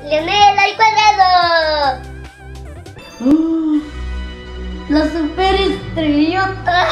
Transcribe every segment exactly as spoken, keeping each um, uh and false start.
¡Gané el al cuadrado! ¡Oh! ¡La superestrellota!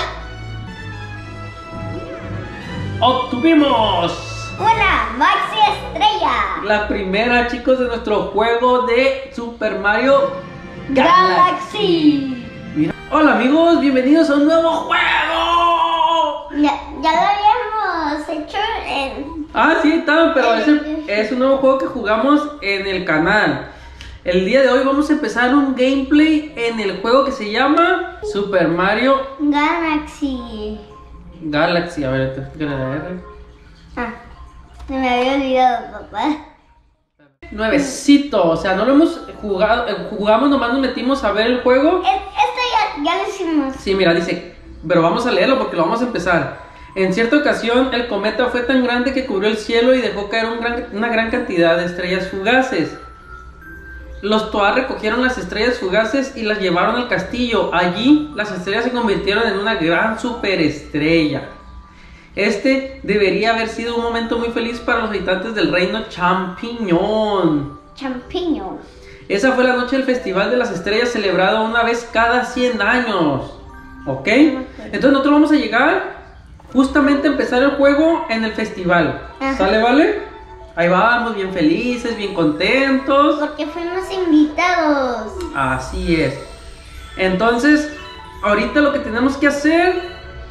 ¡Obtuvimos ¡Una Maxi Estrella! la primera, chicos, de nuestro juego de Super Mario Galaxy! Mira. Hola amigos, bienvenidos a un nuevo juego. Ya, ya lo habíamos hecho en... Ah, sí, está, pero es, el- es un nuevo juego que jugamos en el canal. El día de hoy vamos a empezar un gameplay en el juego que se llama Super Mario Galaxy. Galaxy. A ver, te explico la R. Ah, se me había olvidado, papá. Nuevecito, o sea, no lo hemos jugado, eh, jugamos, nomás nos metimos a ver el juego. E- Esto ya, ya lo hicimos. Sí, mira, dice, pero vamos a leerlo porque lo vamos a empezar. En cierta ocasión, el cometa fue tan grande que cubrió el cielo y dejó caer un gran- una gran cantidad de estrellas fugaces. Los Toad recogieron las estrellas fugaces y las llevaron al castillo. Allí, las estrellas se convirtieron en una gran superestrella. Este debería haber sido un momento muy feliz para los habitantes del reino Champiñón. Champiñón. Esa fue la noche del Festival de las Estrellas, celebrado una vez cada cien años. ¿Ok? Entonces nosotros vamos a llegar justamente a empezar el juego en el festival. Ajá. ¿Sale, vale? Ahí vamos, bien felices, bien contentos. Porque fuimos invitados. Así es. Entonces, ahorita lo que tenemos que hacer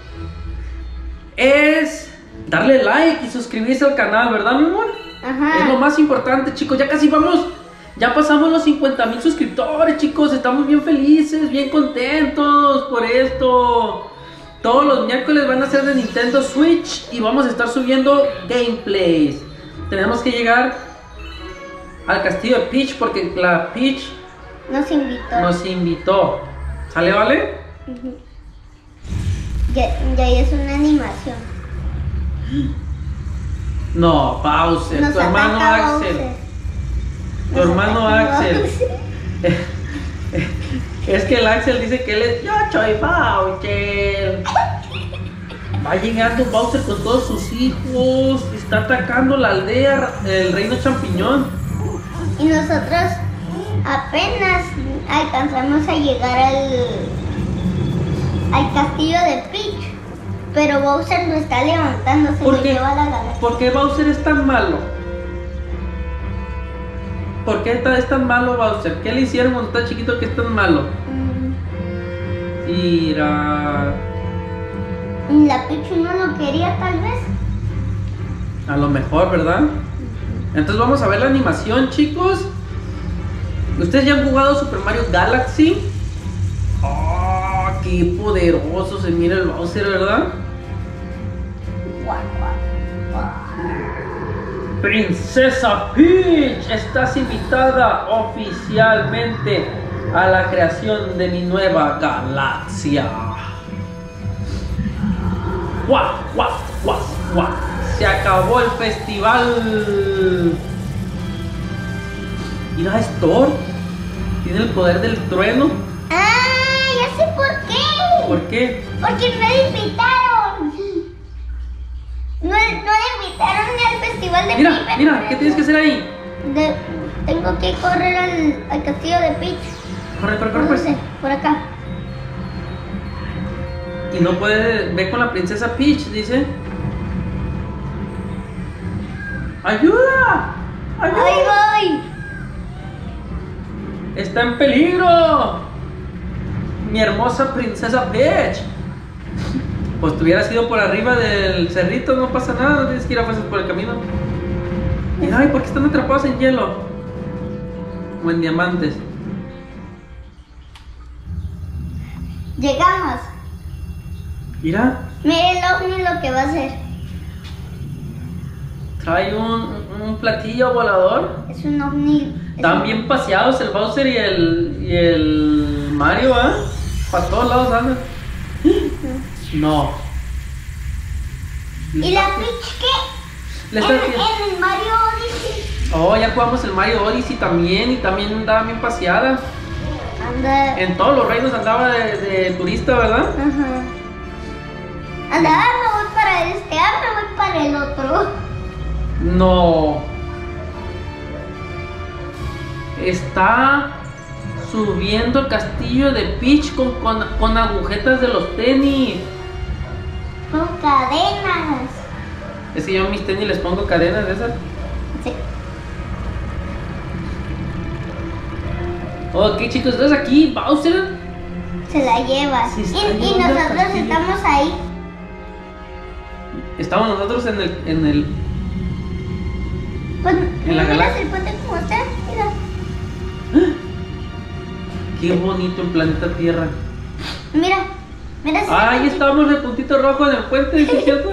es darle like y suscribirse al canal, ¿verdad, mi amor? Ajá. Es lo más importante, chicos. Ya casi vamos. Ya pasamos los cincuenta mil suscriptores, chicos. Estamos bien felices, bien contentos por esto. Todos los miércoles van a ser de Nintendo Switch y vamos a estar subiendo gameplays. Tenemos que llegar al castillo de Peach porque la Peach Nos invitó. nos invitó. ¿Sale, vale? Ujú. Ya, ya es una animación. No, Bowser, Nos tu hermano ataca Axel. Bowser. Tu Nos hermano ataca Axel. Bowser. Es que el Axel dice que él es yo soy Bowser. Va llegando Bowser con todos sus hijos. Está atacando la aldea, el reino champiñón. Y nosotros apenas alcanzamos a llegar al, al castillo de Peach. Pero Bowser no está levantando, se ¿Por lo qué? lleva a la galaxia. ¿Por qué Bowser es tan malo? ¿Por qué está- es tan malo Bowser? ¿Qué le hicieron cuando está chiquito que es tan malo? Mm, Mira, La Peach no lo quería tal vez. a lo mejor, ¿verdad? Entonces vamos a ver la animación, chicos. ¿Ustedes ya han jugado Super Mario Galaxy? ¡Oh, qué poderoso se mira el Bowser, ¿verdad? Guau, guau, guau. Princesa Peach, estás invitada oficialmente a la creación de mi nueva galaxia. ¡Guau, guau, guau, guau! Se acabó el festival. Mira, es Thor. Tiene el poder del trueno. ¡Ah! Ya sé por qué. ¿Por qué? Porque no le invitaron. No, no le invitaron ni al festival de Mira, Peach. mira, ¿qué tienes que hacer ahí? De- tengo que correr al, al castillo de Peach. Corre, corre, corre, No pues. sé, por acá. Y no puede, ve con la princesa Peach, dice. ¡Ayuda! ¡Ayuda! ¡Ahí voy! ¡Está en peligro! Mi hermosa princesa Peach. Pues te hubieras ido por arriba del cerrito, no pasa nada, no tienes que ir a fuerzas por el camino. Y ay, ¿por qué están atrapados en hielo? O en diamantes. Llegamos. Mira, Mire el ovni lo que va a hacer. trae un, un platillo volador. Es un ovni. es Están un- bien paseados el Bowser y el, y el Mario, ¿ah? Para todos lados andan. No. ¿Y la Peach qué? Le En, está- en el Mario Odyssey. Oh, ya jugamos el Mario Odyssey también y también andaba bien paseada. Anda. En todos los reinos andaba de, de turista, ¿verdad? Ajá. Anda, ah, me voy para este, ah, me voy para el otro. No. está subiendo el castillo de Peach con, con, con agujetas de los tenis. Con cadenas. Es que yo a mis tenis les pongo cadenas de esas. Sí. Ok, chicos, entonces aquí Bowser Se la lleva. Se Y, está y llevando el nosotros castillo. estamos ahí. estamos nosotros en el en el Pues, En la mira galaxia. el puente como está. Mira. qué bonito el planeta Tierra. Mira. Mira ese Ah, ahí puente. estamos de puntito rojo en el puente, ¿sí es cierto?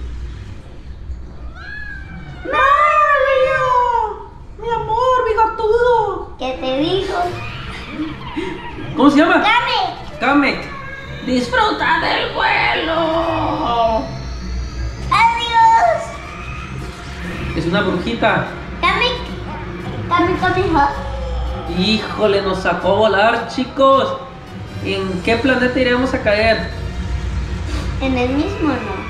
¡Mario! Mi amor, mi gatudo. ¿Qué te dijo? ¿Cómo se llama? ¡Dame! Kamek. Disfruta del vuelo. ¡Adiós! Es una brujita. ¡Dame! ¡Dame, dame, hot! Híjole, nos sacó a volar, chicos. ¿En qué planeta iremos a caer? En el mismo no.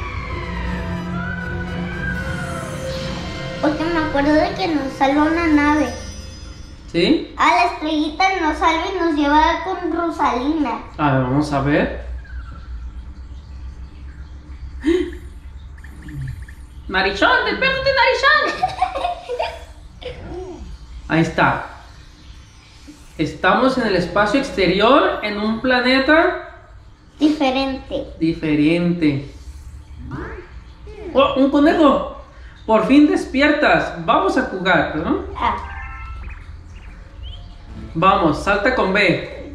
Porque me acuerdo de que nos salva una nave. ¿Sí? A la estrellita nos salva y nos lleva con Rosalina. A ver, vamos a ver. Narichón, despiértate, Narichón. Ahí está. Estamos en el espacio exterior, en un planeta Diferente. diferente. ¡Oh, un conejo! Por fin despiertas. Vamos a jugar, ¿no? Ah, Vamos, salta con B.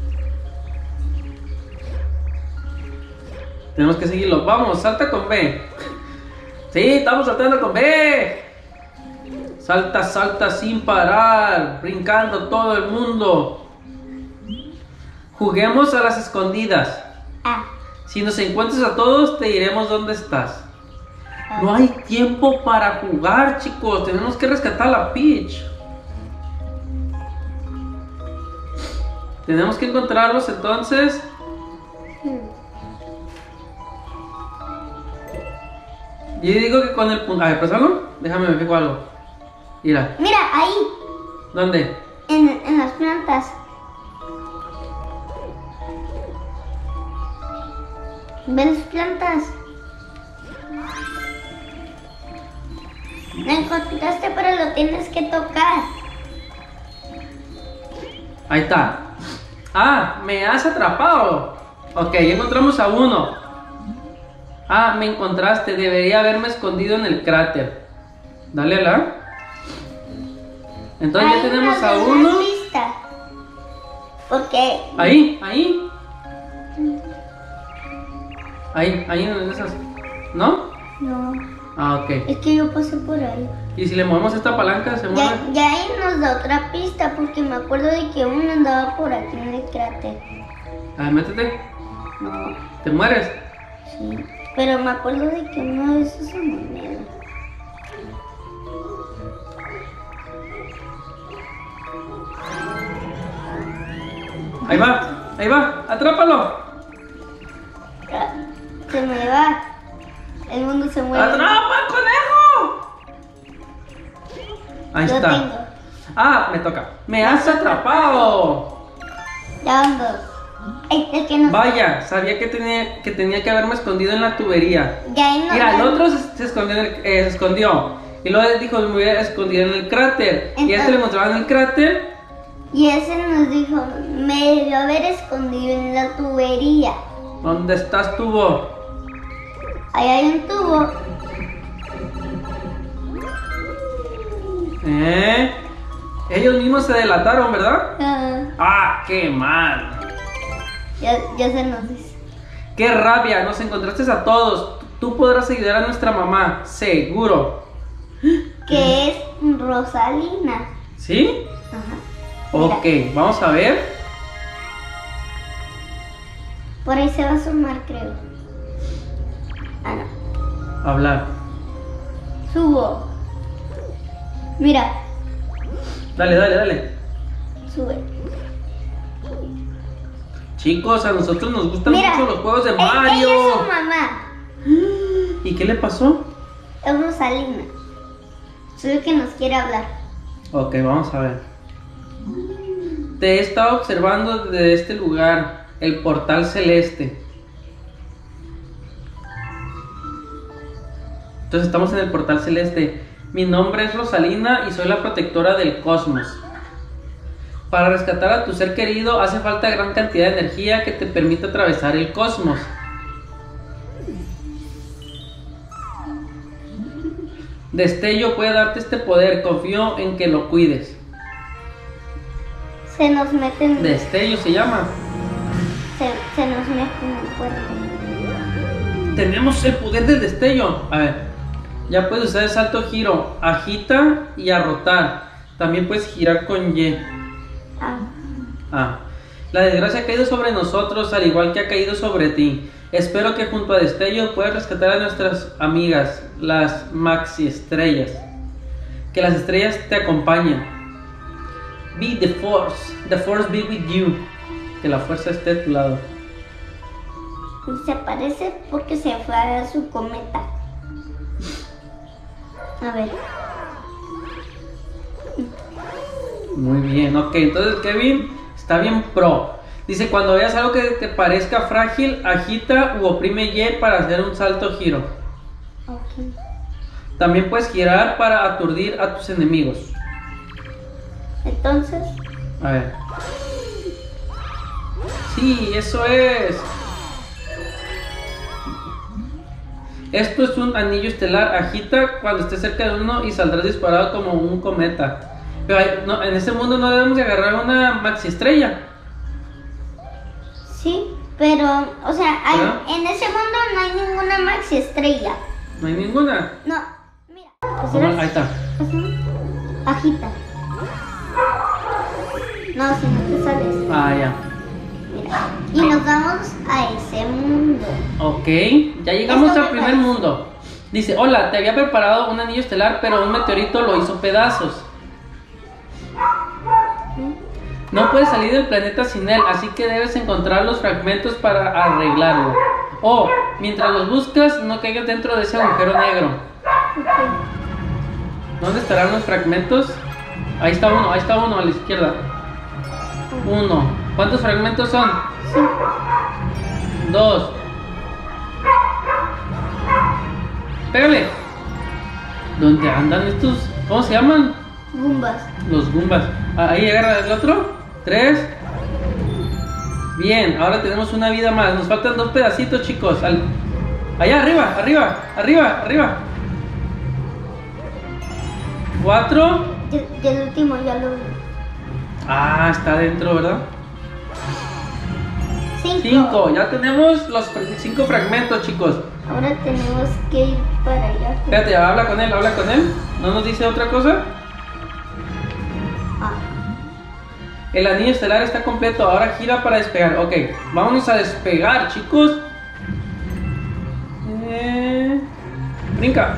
Tenemos que seguirlo. Vamos, salta con B. Sí, estamos saltando con B. Salta, salta sin parar, brincando todo el mundo. Juguemos a las escondidas. ah. Si nos encuentras a todos, te diremos dónde estás. No hay tiempo para jugar, chicos. Tenemos que rescatar a la Peach. Tenemos que encontrarlos entonces. Yo digo que con el punto. A ver, pásalo. Déjame me fijo algo. Mira. Mira, ahí. ¿Dónde? En, en las plantas. ¿Ven las plantas? Lo encontraste, pero lo tienes que tocar. Ahí está. Ah, me has atrapado. Ok, ya encontramos a uno. Ah, me encontraste. Debería haberme escondido en el cráter. Dale a la. Entonces Ahí ya tenemos nos a dan uno. una pista. Porque Ahí, ahí. Ahí, ahí en esas. ¿No? no, Ah, ok. es que yo pasé por ahí. Y si le movemos esta palanca, se mueve. Ya, ya ahí nos da otra pista porque me acuerdo de que uno andaba por aquí en el cráter. A ver, métete. No, ¿Te mueres? sí. Pero me acuerdo de que uno de esos se moneda. Ahí va, ahí va. Atrápalo. Ah, se me va. El mundo se mueve. ¡Atrapa al conejo! Ahí Lo está. tengo. Ah, me toca. Me has atrapado. Ya van dos. Ay, el que nos... Vaya, sabía que tenía que, tenía que haberme escondido en la tubería. Ya ahí nos Mira, el dan- otro se, se escondió, en el- eh, se escondió. Y luego dijo, me hubiera escondido en el cráter. Y ya se lo encontraba en el cráter. Y ese nos dijo, me debió haber escondido en la tubería. ¿Dónde estás, tubo? Ahí hay un tubo. ¿Eh? Ellos mismos se delataron, ¿verdad? Ah, ¡Ah, qué mal! ya, ya se nos dice. ¡Qué rabia! Nos encontraste a todos. Tú podrás ayudar a nuestra mamá, seguro. Que es Rosalina. ¿Sí? Ajá. Ok, Mira, vamos a ver. por ahí se va a asomar, creo. Ah, no. Hablar. Subo. Mira, Dale, dale, dale. sube. Chicos, a nosotros nos gustan Mira, mucho los juegos de e- Ella es Mario. su mamá. ¿Y qué le pasó? Es Rosalina. Solo que nos quiere hablar. Ok, vamos a ver. Te he estado observando desde este lugar, el portal celeste. Entonces estamos en el portal celeste. Mi nombre es Rosalina y soy la protectora del cosmos. Para rescatar a tu ser querido hace falta gran cantidad de energía que te permita atravesar el cosmos. Destello puede darte este poder, confío en que lo cuides. Se nos mete en... Destello se llama. Se, se nos mete en el cuerpo. Tenemos el poder del destello. A ver, ya puedes usar el salto giro, agita y a rotar. También puedes girar con Y. Ah. Ah. La desgracia ha caído sobre nosotros al igual que ha caído sobre ti. Espero que junto a Destello puedas rescatar a nuestras amigas, las maxi estrellas. Que las estrellas te acompañen. Be the force, the force be with you. Que la fuerza esté a tu lado. Se parece porque se fue a su cometa. A ver. Muy bien, ok, entonces Kevin está bien pro. Dice, cuando veas algo que te parezca frágil, agita u oprime Y para hacer un salto giro. Okay. También puedes girar para aturdir a tus enemigos. Entonces. A ver. Sí, eso es. Esto es un anillo estelar. Agita cuando estés cerca de uno y saldrás disparado como un cometa. Pero hay, no, en este mundo no debemos de agarrar una maxi estrella. Sí, pero, o sea, hay, ¿Ah? en ese mundo no hay ninguna maxi estrella. No hay ninguna. No, mira. Pues Vamos, era- ahí está. así, agita. No, si no te sales. Ah, ya. Mira. Y nos vamos a ese mundo. Ok, ya llegamos Esto al me primer parece. mundo. Dice, hola, te había preparado un anillo estelar, pero un meteorito lo hizo pedazos. No puedes salir del planeta sin él, así que debes encontrar los fragmentos para arreglarlo. O, mientras los buscas, no caigas dentro de ese agujero negro. Ok. ¿Dónde estarán los fragmentos? Ahí está uno, ahí está uno a la izquierda. Uno. ¿Cuántos fragmentos son? Sí. Dos. Pégale. ¿Dónde andan estos? ¿Cómo se llaman? Gumbas. Los Goombas. Ah, ahí agarra el otro. Tres. Bien, ahora tenemos una vida más. Nos faltan dos pedacitos, chicos. Al... Allá, arriba, arriba, arriba, arriba. Cuatro. Y, y el último ya lo vi. Ah, está adentro, ¿verdad? Cinco. Cinco. Ya tenemos los fr- cinco fragmentos, chicos. Ahora tenemos que ir para allá. Espérate, habla con él, habla con él. ¿No nos dice otra cosa? Ah. El anillo estelar está completo, ahora gira para despegar. Ok, vámonos a despegar, chicos. Eh... Brinca.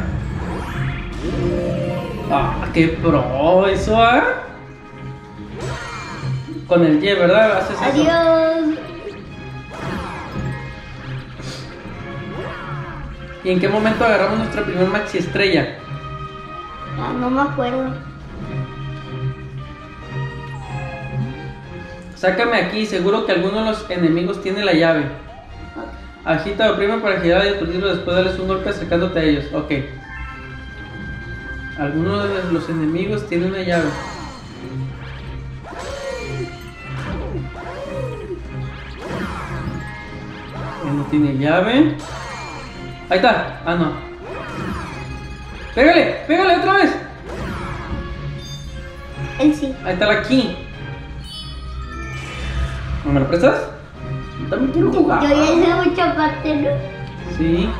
Ah, qué pro eso, ¿ah? Con el Y, ¿verdad? Haces eso. Adiós. ¿Y en qué momento agarramos nuestra primer maxi estrella? Ah, no me acuerdo. Sácame aquí, seguro que alguno de los enemigos tiene la llave. Agita o oprime para girar y aturdirlo, después darles un golpe acercándote a ellos. Ok. Alguno de los enemigos tiene una llave. Él no tiene llave. Ahí está. Ah, no. Pégale, pégale otra vez. Él sí. Ahí está la key. ¿No me lo prestas? Yo también quiero jugar. Yo ya hice mucha parte, ¿no? Sí.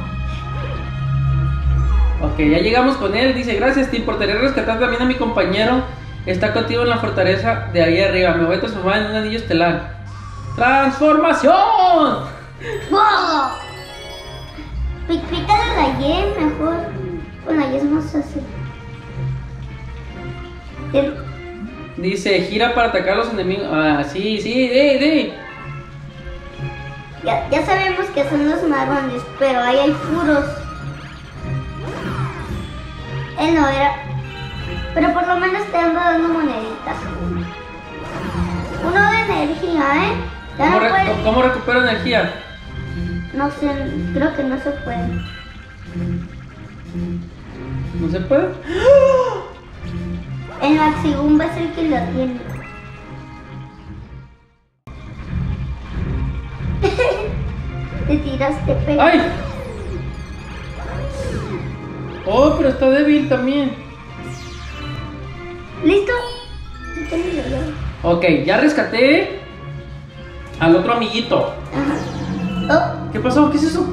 Ok, ya llegamos con él. Dice, gracias, te importaría rescatar también a mi compañero. Está contigo en la fortaleza de ahí arriba. Me voy a transformar en un anillo estelar. ¡Transformación! ¡Wow! Pi- Pícale la Y mejor. Con la Y es más fácil. Del- Dice, gira para atacar a los enemigos. Ah, sí, sí, de, de. Ya, ya sabemos que son los marrones, pero ahí hay puros. Él no era. Pero por lo menos te ando dando moneditas. Uno de energía, ¿eh? Ya ¿Cómo, no re- puede- ¿Cómo recupero energía? No sé, creo que no se puede. ¿No se puede? El Maxigumba es el que lo tiene. Te tiraste pelo. ¡Ay! Oh, pero está débil también. ¿Listo? Ya tengo la llave. Ok, ya rescaté al otro amiguito. Ajá. ¿Qué pasó? ¿Qué es eso?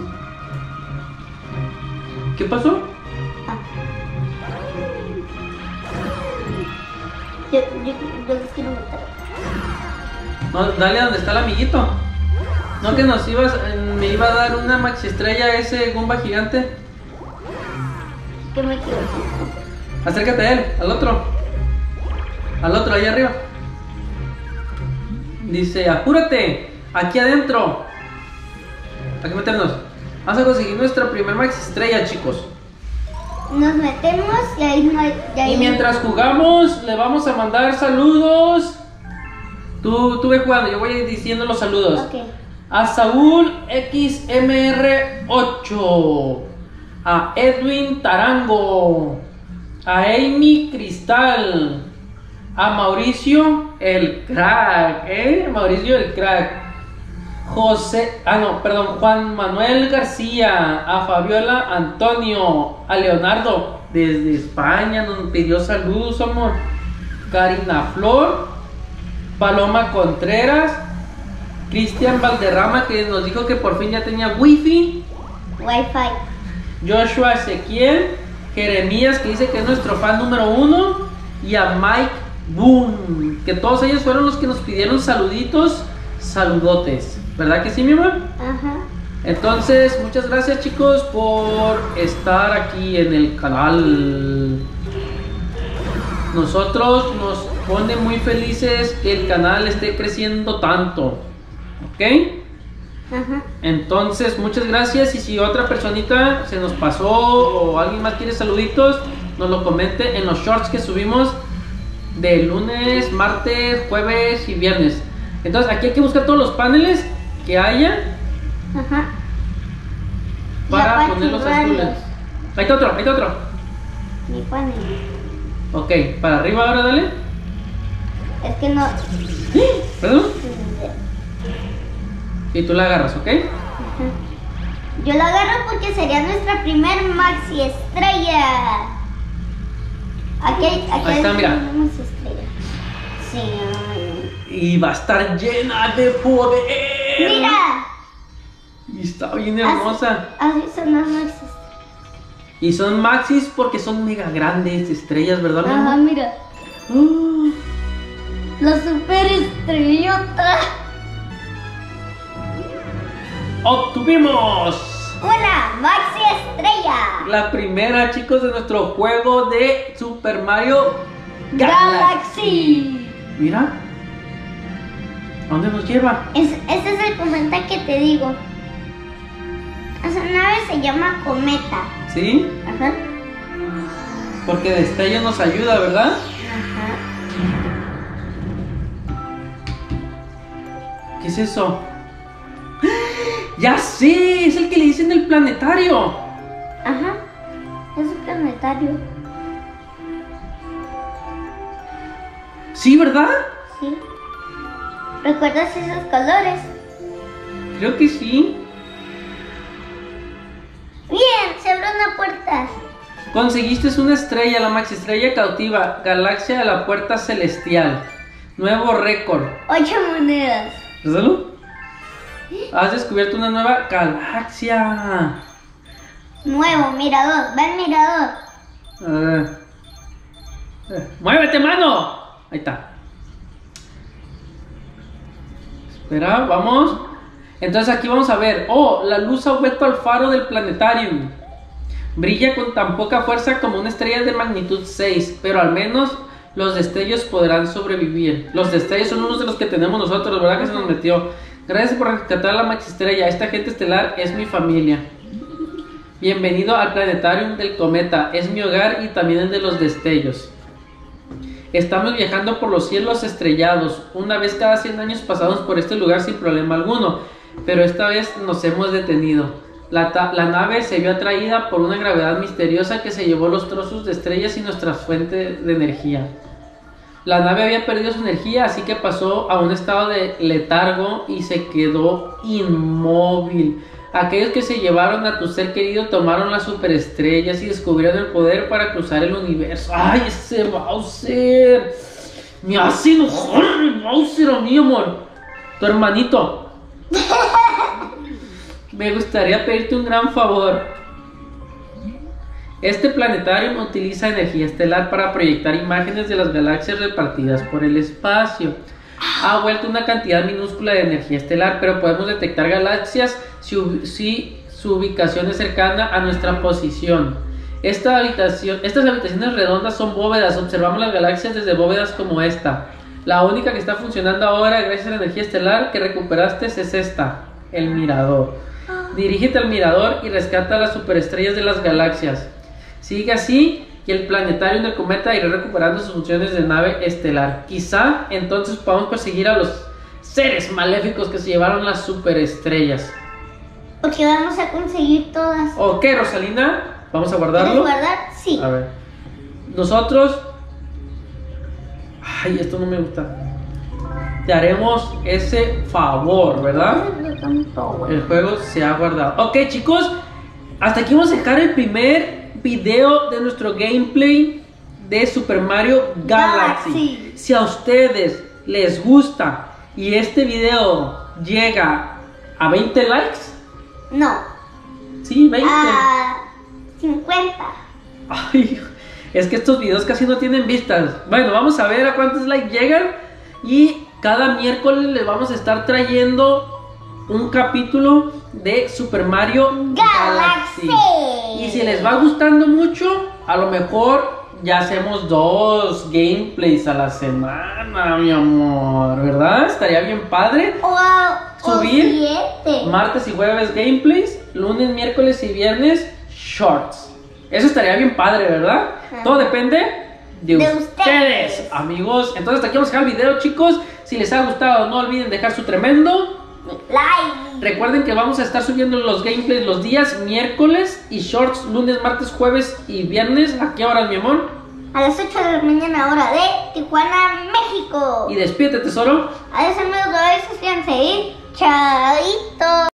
¿Qué pasó? Oh, ah. Yo, yo, yo les quiero matar. No, dale a donde está el amiguito. ¿No que nos ibas, eh, me iba a dar una maxi estrella ese Goomba gigante? ¿Qué me quiero? Acércate a él, al otro. Al otro, ahí arriba. Dice, apúrate, aquí adentro. Hay que meternos. Vamos a conseguir nuestra primer maxi estrella, chicos. Nos metemos y ahí no hay. Y, ahí Y mientras jugamos, le vamos a mandar saludos. Tú, tú ve jugando, yo voy diciendo los saludos. Ok. A Saúl X M R ocho, a Edwin Tarango, a Amy Cristal, a Mauricio el Crack, ¿eh? Mauricio el Crack, José, ah no, perdón, Juan Manuel García, a Fabiola Antonio, a Leonardo desde España, nos pidió saludos, amor, Karina Flor, Paloma Contreras, Cristian Valderrama, que nos dijo que por fin ya tenía wifi, Wi-Fi. Joshua Ezequiel, Jeremías, que dice que es nuestro fan número uno, y a Mike Boone, que todos ellos fueron los que nos pidieron saluditos, saludotes, ¿verdad que sí, mi amor? Ajá. Entonces, muchas gracias, chicos, por estar aquí en el canal. Nosotros nos pone muy felices que el canal esté creciendo tanto, ¿ok? Ajá. Entonces, muchas gracias, y si otra personita se nos pasó o alguien más quiere saluditos, nos lo comente en los shorts que subimos de lunes, martes, jueves y viernes. Entonces, aquí hay que buscar todos los paneles que haya Ajá. para Y ponerlos apachurrarlos. azules. Ahí está otro, ahí está otro. Mi panel. Ok, para arriba ahora, dale. Es que no. ¿Perdón? Y tú la agarras, ¿ok? Ajá. Yo la agarro porque sería nuestra primer maxi estrella. Aquí hay, aquí Ahí está, hay mira. una maxi estrella. Sí. Y va a estar llena de poder. Mira. Y está bien hermosa. Así son las maxi estrellas. Y son maxis porque son mega grandes estrellas, ¿verdad, mi Ajá, amor? mira. Ah, La super estrellota. ¡Obtuvimos Una maxi estrella. la primera, chicos, de nuestro juego de Super Mario Galaxy! Galaxy. Mira. ¿A dónde nos lleva? Es, este es el cometa que te digo. Esa nave se llama Cometa. ¿Sí? Ajá. Porque Destello nos ayuda, ¿verdad? Ajá. ¿Qué es eso? ¡Ya sé! Es el que le dicen el planetario. Ajá. Es un planetario. ¿Sí, verdad? Sí. ¿Recuerdas esos colores? Creo que sí. Bien, se abrió una puerta. Conseguiste una estrella, la maxi estrella cautiva, Galaxia de la Puerta Celestial. Nuevo récord. Ocho monedas. ¿Salud? Has descubierto una nueva galaxia. Nuevo mirador. Va el mirador. Ah. Eh, ¡Muévete, mano! Ahí está. Espera, vamos. Entonces aquí vamos a ver. Oh, la luz ha vuelto al faro del planetarium. Brilla con tan poca fuerza como una estrella de magnitud seis, pero al menos los destellos podrán sobrevivir. Los destellos son unos de los que tenemos nosotros, ¿verdad? Que se nos metió. Gracias por rescatar la maxi estrella. Esta gente estelar es mi familia. Bienvenido al planetarium del cometa. Es mi hogar y también el de los destellos. Estamos viajando por los cielos estrellados. Una vez cada cien años pasamos por este lugar sin problema alguno, pero esta vez nos hemos detenido. La, la nave se vio atraída por una gravedad misteriosa que se llevó los trozos de estrellas y nuestras fuentes de energía. La nave había perdido su energía, así que pasó a un estado de letargo y se quedó inmóvil. Aquellos que se llevaron a tu ser querido tomaron las superestrellas y descubrieron el poder para cruzar el universo. ¡Ay, ese Bowser! Me hace enojar el Bowser a mí, amor. Tu hermanito. Me gustaría pedirte un gran favor. Este planetario utiliza energía estelar para proyectar imágenes de las galaxias repartidas por el espacio. Ha vuelto una cantidad minúscula de energía estelar, pero podemos detectar galaxias si, si su ubicación es cercana a nuestra posición. Esta habitación, estas habitaciones redondas son bóvedas. Observamos las galaxias desde bóvedas como esta. La única que está funcionando ahora gracias a la energía estelar que recuperaste es esta, el mirador. Dirígete al mirador y rescata las superestrellas de las galaxias. Sigue así y el planetario en el cometa irá recuperando sus funciones de nave estelar. Quizá entonces podamos perseguir a los seres maléficos que se llevaron las superestrellas. Porque vamos a conseguir todas. Ok, Rosalina, vamos a guardarlo. ¿Quieres guardar? Sí. A ver. Nosotros... Ay, esto no me gusta. Te haremos ese favor, ¿verdad? El juego se ha guardado. Ok, chicos, hasta aquí vamos a dejar el primer video de nuestro gameplay de Super Mario Galaxy. Galaxy. Si a ustedes les gusta y este video llega a veinte likes. No. Sí, veinte. A cincuenta. Ay, es que estos videos casi no tienen vistas. Bueno, vamos a ver a cuántos likes llegan. Y cada miércoles les vamos a estar trayendo un capítulo de Super Mario Galaxy. Galaxy. Y si les va gustando mucho, a lo mejor ya hacemos dos gameplays a la semana, mi amor, ¿verdad? Estaría bien padre. O, subir o siete. Martes y jueves gameplays, lunes, miércoles y viernes shorts. Eso estaría bien padre, ¿verdad? Ajá. Todo depende de, de ustedes, ustedes, amigos. Entonces hasta aquí vamos a dejar el video, chicos. Si les ha gustado, no olviden dejar su tremendo like. Recuerden que vamos a estar subiendo los gameplays los días miércoles y shorts lunes, martes, jueves y viernes. ¿A qué horas, mi amor? A las ocho de la mañana, hora de Tijuana, México. Y despídete, tesoro. Adiós, amigos, suscríbanse y chaito.